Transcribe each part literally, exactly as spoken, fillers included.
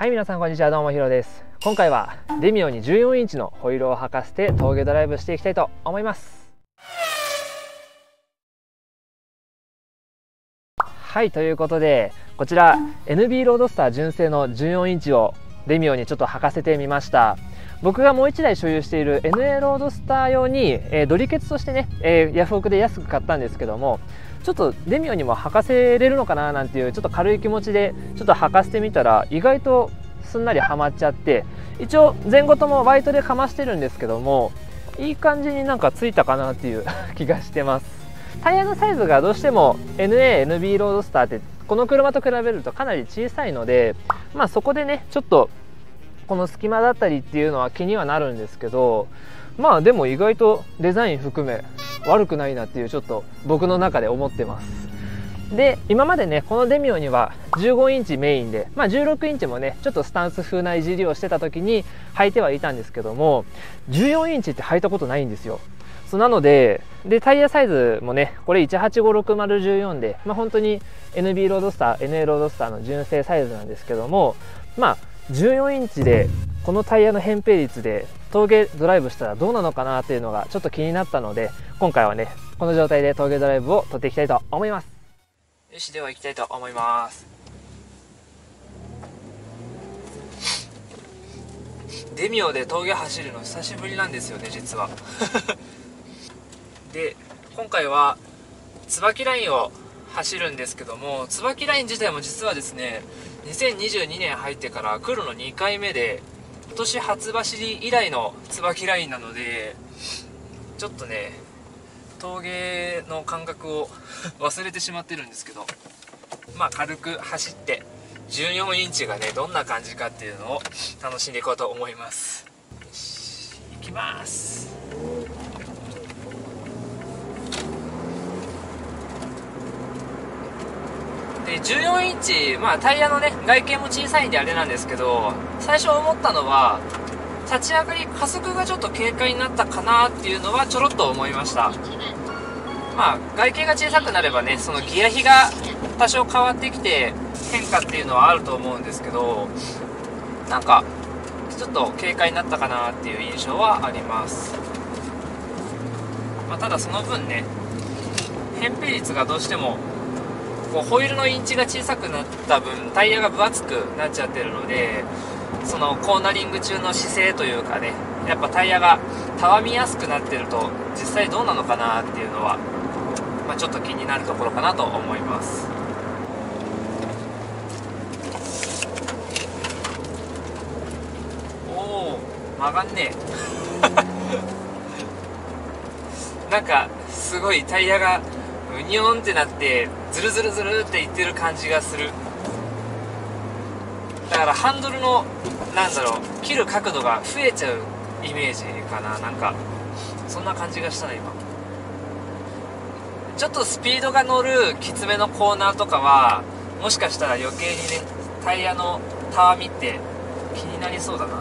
はい、皆さんこんにちは。どうもヒロです。今回はデミオにじゅうよんインチのホイールを履かせて峠ドライブしていきたいと思います。はい、ということでこちら エヌビー ロードスター純正のじゅうよんインチをデミオにちょっと履かせてみました。僕がもういちだい所有している エヌエー ロードスター用に、えー、ドリケツとしてね、えー、ヤフオクで安く買ったんですけども、ちょっとデミオにも履かせれるのかななんていうちょっと軽い気持ちでちょっと履かせてみたら意外とすんなりはまっちゃって、一応前後ともバイトでかましてるんですけども、いい感じになんかついたかなっていう気がしてます。タイヤのサイズがどうしても エヌエー、エヌビー ロードスターってこの車と比べるとかなり小さいので、まあそこでねちょっとこの隙間だったりっていうのは気にはなるんですけど、まあでも意外とデザイン含め悪くないなっていうちょっと僕の中で思ってます。で今までねこのデミオにはじゅうごインチメインで、まあ、じゅうろくインチもねちょっとスタンス風ないじりをしてた時に履いてはいたんですけども、じゅうよんインチって履いたことないんですよ。そうなのででタイヤサイズもねこれいちはちごろくまるいちよんで、まあ、本当に エヌビー ロードスター エヌエー ロードスターの純正サイズなんですけども、まあじゅうよんインチでこのタイヤの扁平率で峠ドライブしたらどうなのかなっていうのがちょっと気になったので、今回はねこの状態で峠ドライブを撮っていきたいと思います。よし、では行きたいと思います。デミオで峠走るの久しぶりなんですよね実はで今回は椿ラインを走るんですけども、椿ライン自体も実はですねにせんにじゅうにねん入ってから来るのにかいめで、今年初走り以来の椿ラインなので、ちょっとね峠の感覚を忘れてしまってるんですけど、まあ軽く走ってじゅうよんインチがねどんな感じかっていうのを楽しんでいこうと思います。よし、行きます。でじゅうよんインチ、まあタイヤのね外見も小さいんであれなんですけど、最初思ったのは立ち上がり加速がちょっと軽快になったかなっていうのはちょろっと思いました。まあ外見が小さくなればねそのギア比が多少変わってきて変化っていうのはあると思うんですけど、なんかちょっと軽快になったかなっていう印象はあります。まあ、ただその分ね扁平率がどうしてもこうホイールのインチが小さくなった分タイヤが分厚くなっちゃってるので、そのコーナリング中の姿勢というかね、やっぱタイヤがたわみやすくなってると実際どうなのかなっていうのは、まあ、ちょっと気になるところかなと思います。おお、曲がんねえなんかすごいタイヤがウニョンってなってズルズルズルっていってる感じがする。だからハンドルのなんだろう切る角度が増えちゃうイメージかな。なんかそんな感じがしたね今。ちょっとスピードが乗るきつめのコーナーとかはもしかしたら余計にねタイヤのたわみって気になりそうだな。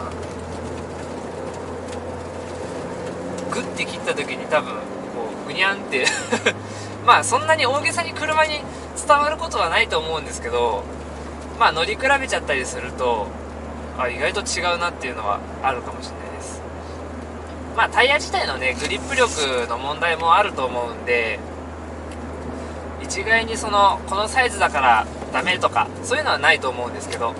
グッて切った時に多分こうグニャンってまあそんなに大げさに車に伝わることはないと思うんですけど、まあ乗り比べちゃったりするとあ意外と違うなっていうのはあるかもしれないです。まあタイヤ自体のねグリップ力の問題もあると思うんで、一概にそのこのサイズだからダメとかそういうのはないと思うんですけど、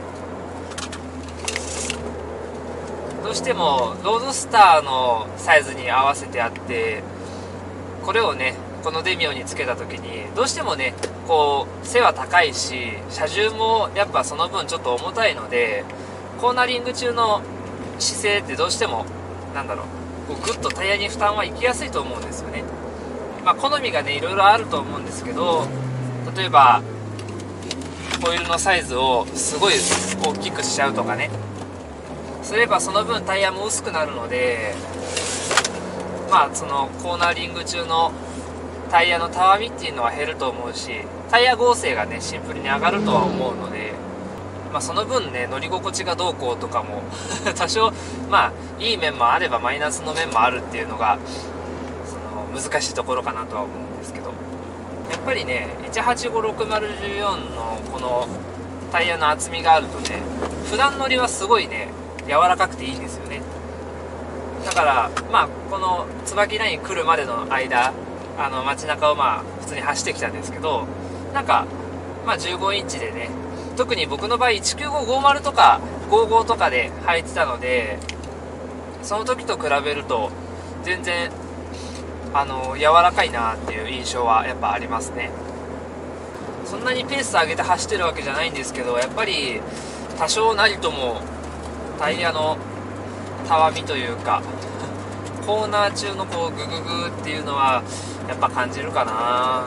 どうしてもロードスターのサイズに合わせてあって、これをねこのデミオにつけた時にどうしてもねこう背は高いし車重もやっぱその分ちょっと重たいので、コーナリング中の姿勢ってどうしてもなんだろうこうグッとタイヤに負担はいきやすいと思うんですよね。まあ好みがねいろいろあると思うんですけど、例えばホイールのサイズをすごい大きくしちゃうとかねすればその分タイヤも薄くなるので、まあそのコーナリング中のタイヤのたわみっていうのは減ると思うし、タイヤ剛性がねシンプルに上がるとは思うので、まあ、その分ね乗り心地がどうこうとかも多少まあいい面もあればマイナスの面もあるっていうのがその難しいところかなとは思うんですけど、やっぱりねいちはちごろくまるいちよんのこのタイヤの厚みがあるとね普段乗りはすごいね柔らかくていいんですよね。だからまあこの椿ライン来るまでの間、あの街中をまあ普通に走ってきたんですけど、なんかまあじゅうごインチでね、特に僕の場合いちきゅうごごーまるとかごじゅうごとかで履いてたので、その時と比べると全然あの柔らかいなっていう印象はやっぱありますね。そんなにペース上げて走ってるわけじゃないんですけど、やっぱり多少なりともタイヤのたわみというかコーナー中のこうグググっていうのはやっぱ感じるかな。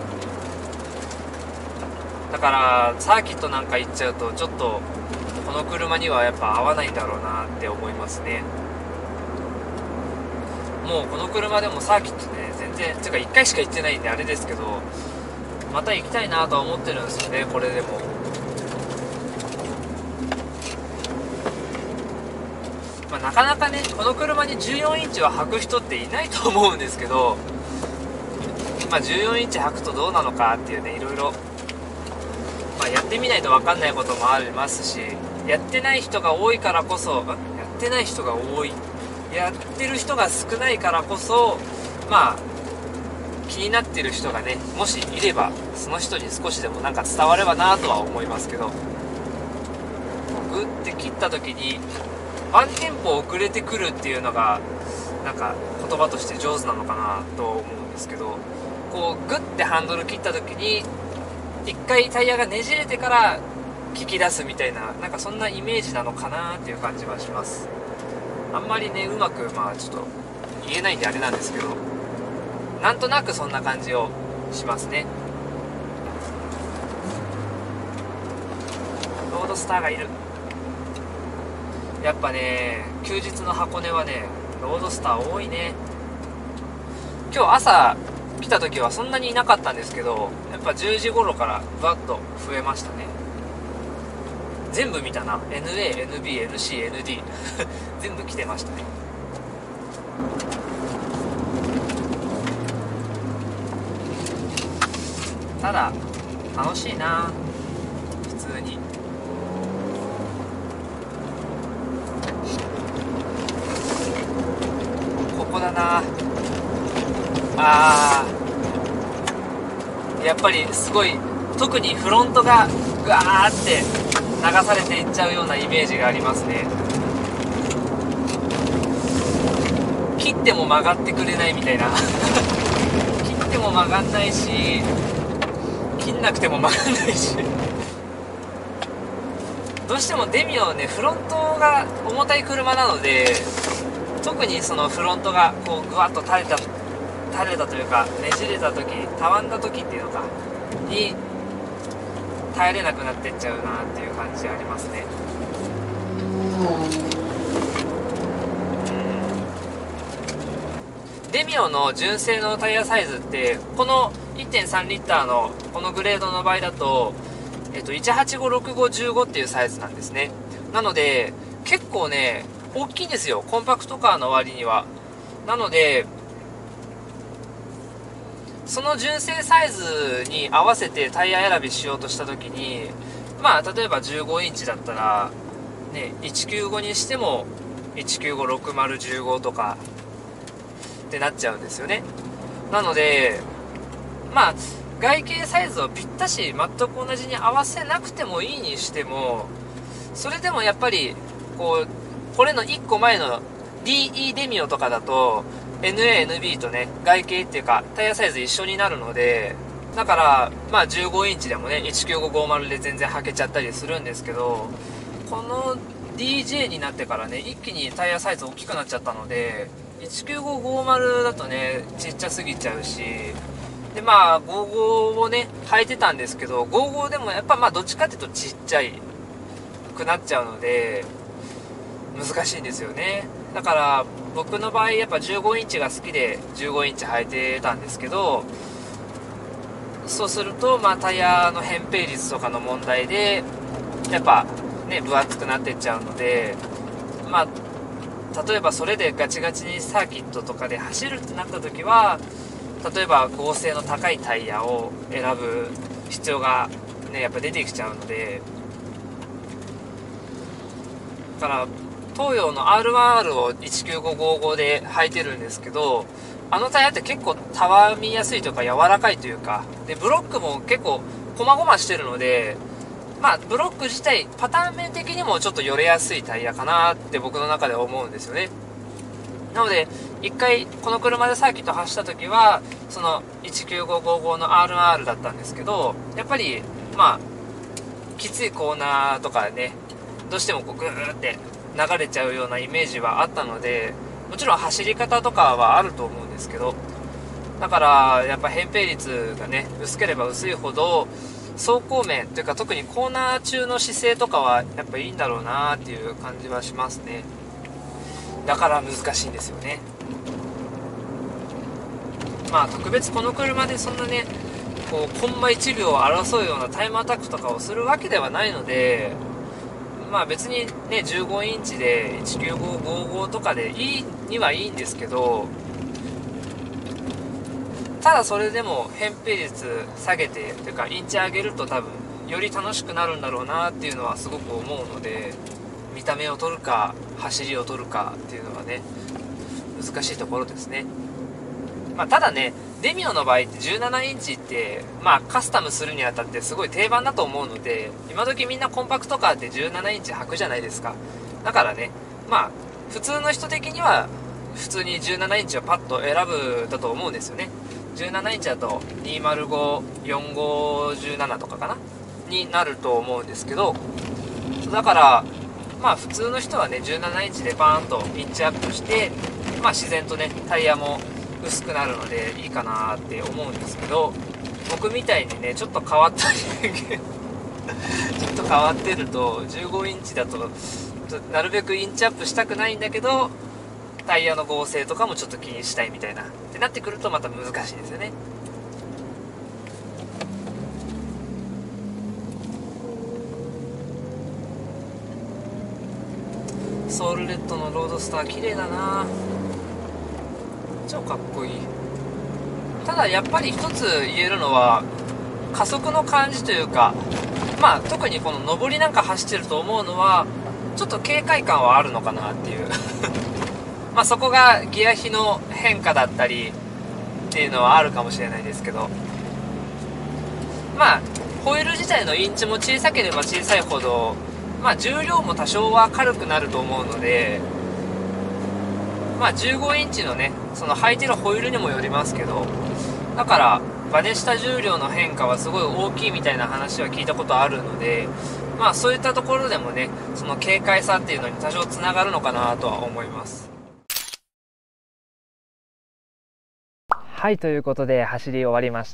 だからサーキットなんか行っちゃうとちょっとこの車にはやっぱ合わないんだろうなって思いますね。もうこの車でもサーキットね全然てかいっかいしか行ってないんであれですけど、また行きたいなとは思ってるんですよね、これでも。まあ、なかなかねこの車にじゅうよんインチは履く人っていないと思うんですけど、まあ、じゅうよんインチ履くとどうなのかっていうね、いろいろ、まあ、やってみないと分かんないこともありますし、やってない人が多いからこそ、やってない人が多いやってる人が少ないからこそ、まあ気になってる人がねもしいれば、その人に少しでもなんか伝わればなとは思いますけど、グッて切った時にワンテンポ遅れてくるっていうのがなんか言葉として上手なのかなと思うんですけど、こうグッてハンドル切った時に一回タイヤがねじれてから効き出すみたいな、なんかそんなイメージなのかなっていう感じはします。あんまりねうまくまあちょっと言えないんであれなんですけど、なんとなくそんな感じをしますね。ロードスターがいる。やっぱね休日の箱根はねロードスター多いね。今日朝来た時はそんなにいなかったんですけど、やっぱじゅうじ頃からバッと増えましたね。全部見たな。 エヌエー、エヌビー、エヌシー、エヌディー 全部来てましたね。ただ楽しいな普通に。ここだなあー、やっぱりすごい、特にフロントがグワーって流されていっちゃうようなイメージがありますね。切っても曲がってくれないみたいな切っても曲がんないし、切んなくても曲がんないしどうしてもデミオねフロントが重たい車なので、特にそのフロントがこうグワッと垂れた垂れたというかねじれた時、たわんだ時っていうのかに耐えれなくなってっちゃうなっていう感じありますね。デミオの純正のタイヤサイズってこの いってんさんリッターのこのグレードの場合だと、えっと、いちはちごろくごいちごっていうサイズなんですね。なので結構ね大きいんですよ、コンパクトカーの割には。なのでその純正サイズに合わせてタイヤ選びしようとした時に、まあ例えばじゅうごインチだったら、ね、いちきゅうごにしてもいちきゅうごろくまるいちごとかってなっちゃうんですよね。なのでまあ外形サイズをぴったし全く同じに合わせなくてもいいにしても、それでもやっぱりこうこれのいっこまえの ディーイー デミオとかだと エヌエー、エヌビー とね外形っていうかタイヤサイズ一緒になるので、だからまあじゅうごインチでもねいちきゅうごごーまるで全然履けちゃったりするんですけど、この ディージェー になってからね一気にタイヤサイズ大きくなっちゃったので、いちきゅうごごーまるだとねちっちゃすぎちゃうし、でまあごじゅうごをね履いてたんですけど、ごじゅうごでもやっぱまあどっちかっていうとちっちゃいくなっちゃうので難しいんですよね。だから僕の場合やっぱじゅうごインチが好きでじゅうごインチ履いてたんですけど、そうするとまあタイヤの扁平率とかの問題でやっぱね分厚くなってっちゃうので、まあ例えばそれでガチガチにサーキットとかで走るってなった時は、例えば剛性の高いタイヤを選ぶ必要がねやっぱ出てきちゃうので、 だから東洋の アールワンアール をいちきゅうごごごで履いてるんですけど、あのタイヤって結構たわみやすいというか柔らかいというかで、ブロックも結構こまごましてるので、まあブロック自体パターン面的にもちょっとよれやすいタイヤかなって僕の中では思うんですよね。なので一回この車でサーキット走った時はそのいちきゅうごごごの アールワンアール だったんですけど、やっぱりまあきついコーナーとかね、どうしてもこうグーって流れちゃうようなイメージはあったので、もちろん走り方とかはあると思うんですけど、だからやっぱ扁平率がね薄ければ薄いほど走行面というか特にコーナー中の姿勢とかはやっぱいいんだろうなっていう感じはしますね。だから難しいんですよね。まあ特別この車でそんなねこうコンマいちびょうを争うようなタイムアタックとかをするわけではないので、まあ別にねじゅうごインチでいちきゅうごごごとかでいいにはいいんですけど、ただそれでも扁平率下げてというかインチ上げると多分より楽しくなるんだろうなっていうのはすごく思うので、見た目を取るか走りを取るかっていうのはね難しいところですね。まあ、ただねデミオの場合ってじゅうななインチってまあカスタムするにあたってすごい定番だと思うので、今時みんなコンパクトカーってじゅうななインチ履くじゃないですか。だからねまあ普通の人的には普通にじゅうななインチをパッと選ぶだと思うんですよね。じゅうななインチだとにまるご、よんごいちななとかかなになると思うんですけど、だからまあ普通の人はねじゅうななインチでバーンとインチアップして、まあ自然とねタイヤも薄くなるのでいいかなって思うんですけど、僕みたいにねちょっと変わった人間ちょっと変わってるとじゅうごインチだとなるべくインチアップしたくないんだけどタイヤの剛性とかもちょっと気にしたいみたいなってなってくるとまた難しいですよね。ソウルレッドのロードスター綺麗だな、超かっこいい。ただやっぱり一つ言えるのは加速の感じというか、まあ特にこの上りなんか走ってると思うのはちょっと軽快感はあるのかなっていうまあそこがギア比の変化だったりっていうのはあるかもしれないですけど、まあホイール自体のインチも小さければ小さいほどまあ重量も多少は軽くなると思うので、まあじゅうごインチのねその履いてるホイールにもよりますけど、だからバネ下重量の変化はすごい大きいみたいな話は聞いたことあるので、まあそういったところでもねその軽快さっていうのに多少つながるのかなとは思います。はい、ということで走り終わりました。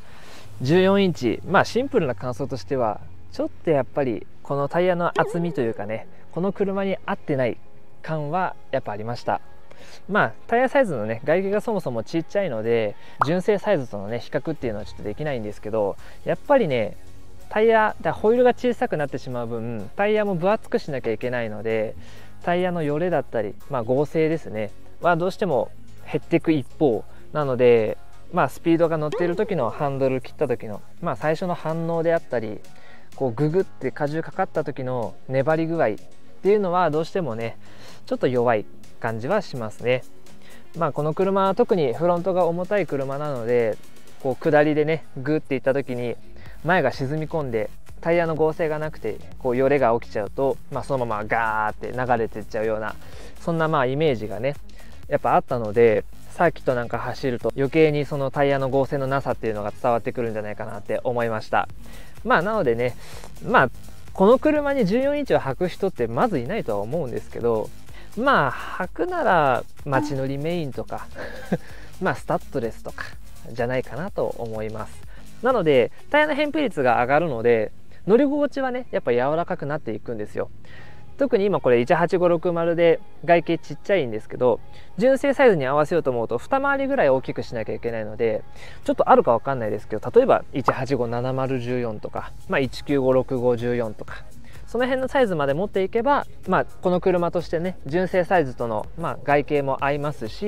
じゅうよんインチ、まあシンプルな感想としてはちょっとやっぱりこのタイヤの厚みというかね、この車に合ってない感はやっぱありました。まあタイヤサイズのね外形がそもそもちっちゃいので純正サイズとのね比較っていうのはちょっとできないんですけど、やっぱりねタイヤだホイールが小さくなってしまう分タイヤも分厚くしなきゃいけないので、タイヤのよれだったり、まあ、剛性ですねはどうしても減っていく一方なので、まあスピードが乗っている時のハンドル切った時の、まあ、最初の反応であったり、こうググって荷重かかった時の粘り具合っていうのはどうしてもねちょっと弱い感じはしますね。まあこの車は特にフロントが重たい車なので、こう下りでねグーっていった時に前が沈み込んでタイヤの剛性がなくてこうよれが起きちゃうと、まあ、そのままガーって流れていっちゃうようなそんなまあイメージがねやっぱあったので、サーキットなんか走ると余計にそのタイヤの剛性のなさっていうのが伝わってくるんじゃないかなって思いました。まあなのでね、まあこの車にじゅうよんインチを履く人ってまずいないとは思うんですけど、まあ履くなら街乗りメインとかまあスタッドレスとかじゃないかなと思います。なのでタイヤの扁平率が上がるので乗り心地はねやっぱ柔らかくなっていくんですよ。特に今これいちはちごろくまるで外形ちっちゃいんですけど、純正サイズに合わせようと思うと二回りぐらい大きくしなきゃいけないので、ちょっとあるかわかんないですけど、例えばいちはちごななまるいちよんとか、まあ、いちきゅうごろくごいちよんとかその辺のサイズまで持っていけば、まあ、この車としてね純正サイズとの、まあ、外形も合いますし、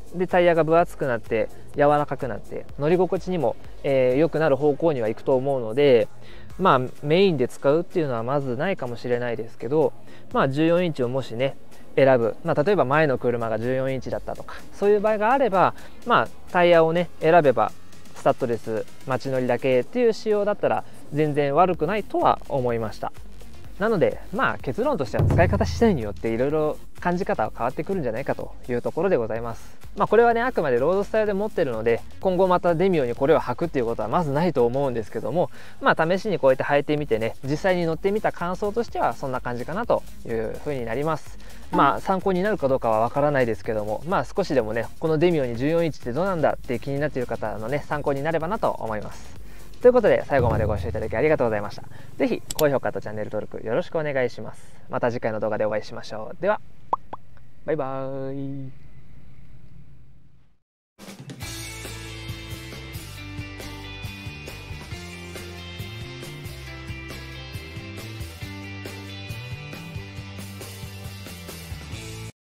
でタイヤが分厚くなって柔らかくなって乗り心地にも良、えー、くなる方向にはいくと思うので、まあメインで使うっていうのはまずないかもしれないですけど、まあじゅうよんインチをもしね選ぶ、まあ、例えば前の車がじゅうよんインチだったとかそういう場合があれば、まあタイヤをね選べばスタッドレス街乗りだけっていう仕様だったら全然悪くないとは思いました。なのでまあ結論としては使い方次第によっていろいろ感じ方は変わってくるんじゃないかというところでございます。まあこれはねあくまでロードスタイルで持ってるので今後またデミオにこれを履くっていうことはまずないと思うんですけども、まあ試しにこうやって履いてみてね実際に乗ってみた感想としてはそんな感じかなというふうになります。まあ参考になるかどうかはわからないですけども、まあ少しでもねこのデミオにじゅうよんインチってどうなんだって気になっている方のね参考になればなと思います。ということで最後までご視聴いただきありがとうございました。ぜひ高評価とチャンネル登録よろしくお願いします。また次回の動画でお会いしましょう。ではバイバーイ。